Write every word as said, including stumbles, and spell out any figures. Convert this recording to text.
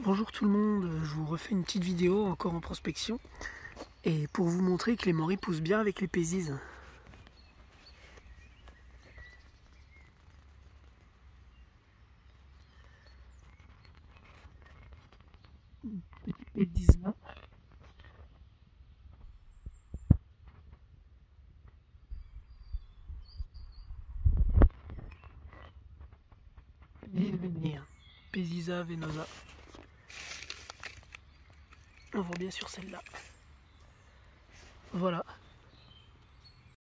Bonjour tout le monde, je vous refais une petite vidéo encore en prospection et pour vous montrer que les moris poussent bien avec les pézises. Petite pézise là. Pézisa venosa. On voit bien sur celle-là. Voilà.